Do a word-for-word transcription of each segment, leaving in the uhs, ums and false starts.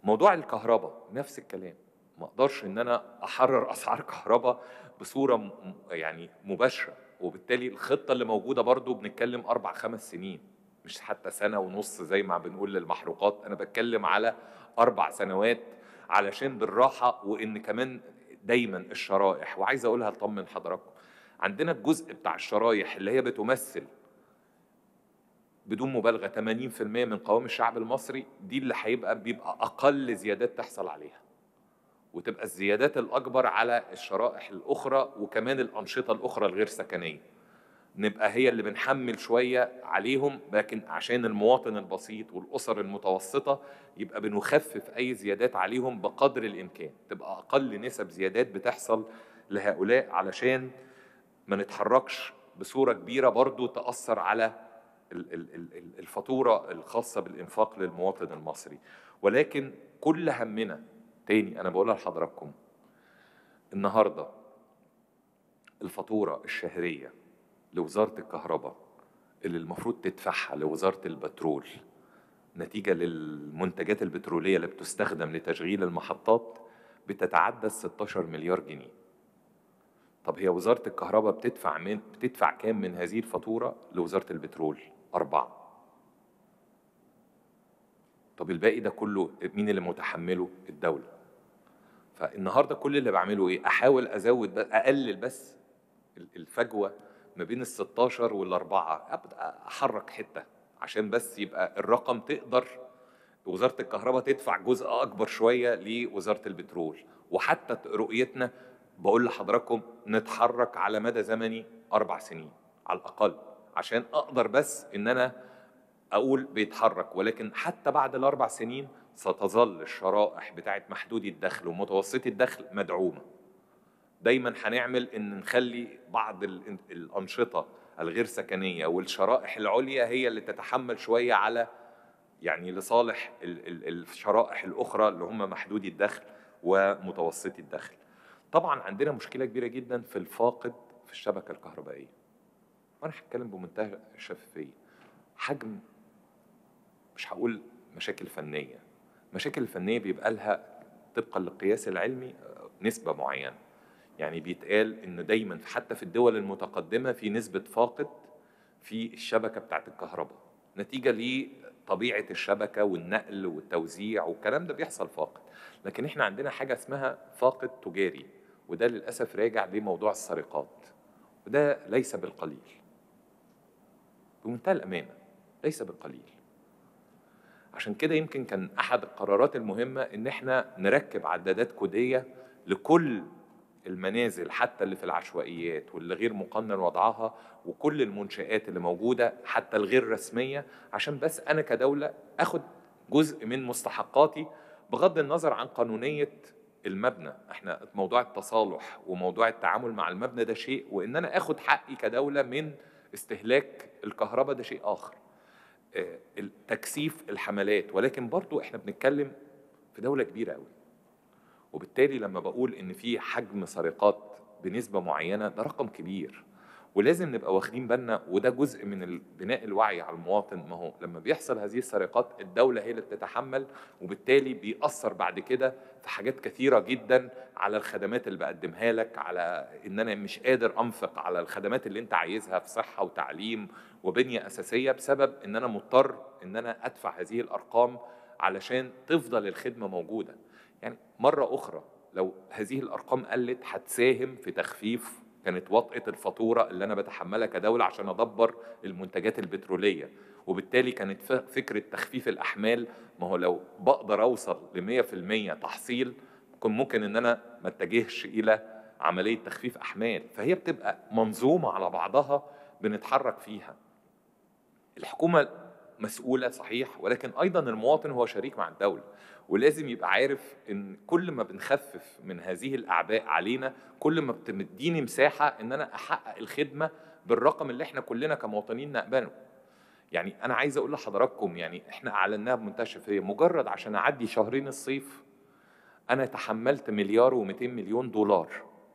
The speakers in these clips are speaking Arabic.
موضوع الكهرباء نفس الكلام، ما اقدرش ان انا احرر اسعار كهرباء بصوره م- يعني مباشره، وبالتالي الخطه اللي موجوده برضو بنتكلم اربع خمس سنين، مش حتى سنه ونص زي ما بنقول للمحروقات، انا بتكلم على اربع سنوات علشان بالراحه. وان كمان دايما الشرائح، وعايز اقولها اطمن حضراتكم، عندنا الجزء بتاع الشرايح اللي هي بتمثل بدون مبالغه ثمانين في المئة من قوام الشعب المصري، دي اللي هيبقى بيبقى اقل زيادات تحصل عليها، وتبقى الزيادات الأكبر على الشرائح الأخرى وكمان الأنشطة الأخرى الغير سكنية، نبقى هي اللي بنحمل شوية عليهم، لكن عشان المواطن البسيط والأسر المتوسطة يبقى بنخفف أي زيادات عليهم بقدر الإمكان، تبقى أقل نسب زيادات بتحصل لهؤلاء، علشان ما نتحركش بصورة كبيرة برضو تأثر على الفاتورة الخاصة بالإنفاق للمواطن المصري. ولكن كل همنا، تاني أنا بقولها لحضراتكم، النهاردة الفاتورة الشهرية لوزارة الكهرباء اللي المفروض تدفعها لوزارة البترول نتيجة للمنتجات البترولية اللي بتستخدم لتشغيل المحطات بتتعدى ستاشر مليار جنيه. طب هي وزارة الكهرباء بتدفع من بتدفع كام من هذه الفاتورة لوزارة البترول؟ أربعة. طب الباقي ده كله مين اللي متحمله؟ الدولة. فالنهارده كل اللي بعمله ايه؟ احاول ازود اقلل بس الفجوه ما بين ال ستاشر والاربعه، ابدا احرك حته عشان بس يبقى الرقم تقدر وزاره الكهرباء تدفع جزء اكبر شويه لوزاره البترول. وحتى رؤيتنا بقول لحضراتكم نتحرك على مدى زمني اربع سنين على الاقل، عشان اقدر بس ان انا اقول بيتحرك. ولكن حتى بعد الاربع سنين ستظل الشرائح بتاعت محدودي الدخل ومتوسطي الدخل مدعومه. دايما هنعمل ان نخلي بعض الانشطه الغير سكنيه والشرائح العليا هي اللي تتحمل شويه على يعني لصالح الشرائح الاخرى اللي هم محدودي الدخل ومتوسطي الدخل. طبعا عندنا مشكله كبيره جدا في الفاقد في الشبكه الكهربائيه، وانا هتكلم بمنتهى الشفافيه. حجم، مش هقول مشاكل فنيه، مشاكل الفنيه بيبقى لها طبقا للقياس العلمي نسبه معينه. يعني بيتقال ان دايما حتى في الدول المتقدمه في نسبه فاقد في الشبكه بتاعت الكهرباء نتيجه لطبيعه الشبكه والنقل والتوزيع والكلام ده بيحصل فاقد. لكن احنا عندنا حاجه اسمها فاقد تجاري، وده للاسف راجع لموضوع السرقات، وده ليس بالقليل، بمنتهى الامانه ليس بالقليل. عشان كده يمكن كان احد القرارات المهمه ان احنا نركب عدادات كوديه لكل المنازل حتى اللي في العشوائيات واللي غير مقنن وضعها، وكل المنشآت اللي موجودة حتى الغير رسمية، عشان بس أنا كدولة أخد جزء من مستحقاتي بغض النظر عن قانونية المبنى. احنا موضوع التصالح وموضوع التعامل مع المبنى ده شيء، وإن أنا أخد حقي كدولة من استهلاك الكهرباء ده شيء آخر. تكثيف الحملات، ولكن برضو احنا بنتكلم في دولة كبيرة قوي، وبالتالي لما بقول ان في حجم سرقات بنسبه معينه ده رقم كبير، ولازم نبقى واخدين بالنا، وده جزء من بناء الوعي على المواطن. ما هو لما بيحصل هذه السرقات الدوله هي اللي بتتحمل، وبالتالي بيأثر بعد كده في حاجات كثيره جدا على الخدمات اللي بقدمها لك، على ان انا مش قادر انفق على الخدمات اللي انت عايزها في صحه وتعليم وبنيه اساسيه، بسبب ان انا مضطر ان انا ادفع هذه الارقام علشان تفضل الخدمه موجوده. يعني مرة أخرى لو هذه الأرقام قلت هتساهم في تخفيف كانت وطأة الفاتورة اللي أنا بتحملها كدولة عشان أدبر المنتجات البترولية، وبالتالي كانت فكرة تخفيف الأحمال. ما هو لو بقدر أوصل لمية في المية تحصيل كان ممكن إن أنا ما اتجهش إلى عملية تخفيف أحمال. فهي بتبقى منظومة على بعضها بنتحرك فيها. الحكومة مسؤولة صحيح، ولكن أيضا المواطن هو شريك مع الدولة، ولازم يبقى عارف إن كل ما بنخفف من هذه الأعباء علينا كل ما بتديني مساحة إن أنا أحقق الخدمة بالرقم اللي إحنا كلنا كمواطنين نقبله. يعني أنا عايز أقول لحضراتكم، يعني إحنا أعلناها بمنتهى الشفافية، مجرد عشان أعدي شهرين الصيف أنا تحملت مليار ومئتين مليون دولار،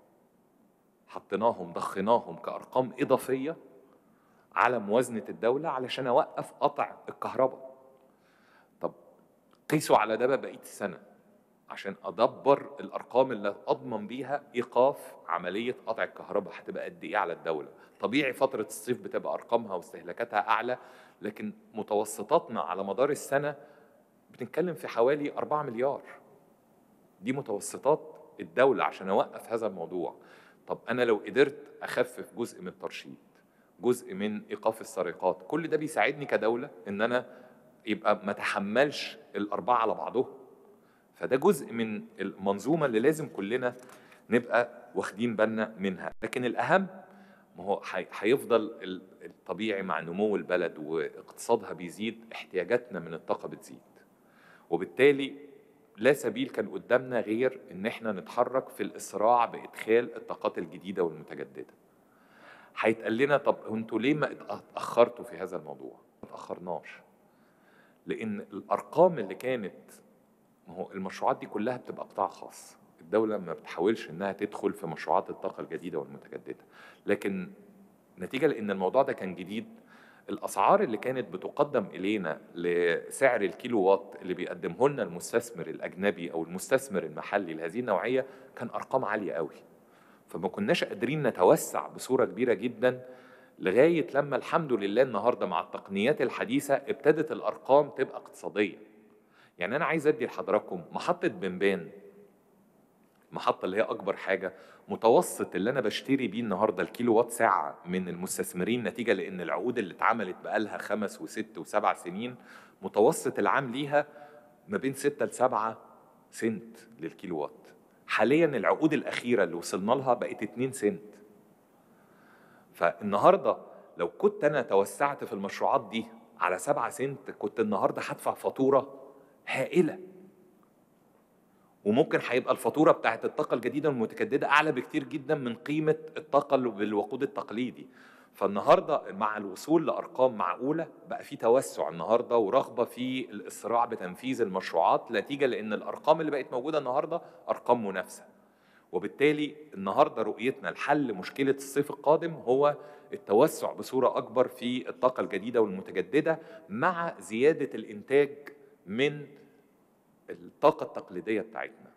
حطيناهم ضخيناهم كأرقام إضافية على موازنة الدولة علشان أوقف قطع الكهرباء. طب قيسوا على ده بقى بقيه السنه عشان ادبر الارقام اللي اضمن بيها ايقاف عمليه قطع الكهرباء هتبقى قد ايه على الدوله. طبيعي فتره الصيف بتبقى ارقامها واستهلاكاتها اعلى، لكن متوسطاتنا على مدار السنه بنتكلم في حوالي أربعة مليار. دي متوسطات الدوله عشان اوقف هذا الموضوع. طب انا لو قدرت اخفف جزء من الترشيد، جزء من ايقاف السرقات، كل ده بيساعدني كدوله ان انا يبقى ما تحملش الاربعه على بعضهم. فده جزء من المنظومه اللي لازم كلنا نبقى واخدين بالنا منها. لكن الاهم ما هو هيفضل الطبيعي مع نمو البلد واقتصادها بيزيد، احتياجاتنا من الطاقه بتزيد، وبالتالي لا سبيل كان قدامنا غير ان احنا نتحرك في الاسراع بادخال الطاقات الجديده والمتجدده. هيتقال لنا طب انتوا ليه ما اتاخرتوا في هذا الموضوع؟ ما اتاخرناش، لان الارقام اللي كانت، ما هو المشروعات دي كلها بتبقى قطاع خاص، الدوله ما بتحاولش انها تدخل في مشروعات الطاقه الجديده والمتجدده. لكن نتيجه لان الموضوع ده كان جديد، الاسعار اللي كانت بتقدم الينا لسعر الكيلو وات اللي بيقدمه لنا المستثمر الاجنبي او المستثمر المحلي لهذه النوعيه كان ارقام عاليه قوي. فما كناش قادرين نتوسع بصوره كبيره جدا، لغايه لما الحمد لله النهارده مع التقنيات الحديثه ابتدت الارقام تبقى اقتصاديه. يعني انا عايز ادي لحضراتكم محطه بنبان، محطه اللي هي اكبر حاجه، متوسط اللي انا بشتري بيه النهارده الكيلو وات ساعه من المستثمرين، نتيجه لان العقود اللي اتعملت بقالها خمس وست وسبع سنين، متوسط العام ليها ما بين ستة لسبعة سنت للكيلو وات. حاليا العقود الاخيره اللي وصلنا لها بقت اتنين سنت. فالنهارده لو كنت انا توسعت في المشروعات دي على سبعة سنت، كنت النهارده هدفع فاتوره هائله، وممكن هيبقى الفاتوره بتاعت الطاقه الجديده والمتجدده اعلى بكتير جدا من قيمه الطاقه بالوقود التقليدي. فالنهارده مع الوصول لارقام معقوله بقى في توسع النهارده ورغبه في الاسراع بتنفيذ المشروعات، نتيجه لان الارقام اللي بقت موجوده النهارده ارقام منافسه. وبالتالي النهارده رؤيتنا لحل مشكله الصيف القادم هو التوسع بصوره اكبر في الطاقه الجديده والمتجدده، مع زياده الانتاج من الطاقة التقليدية بتاعتنا.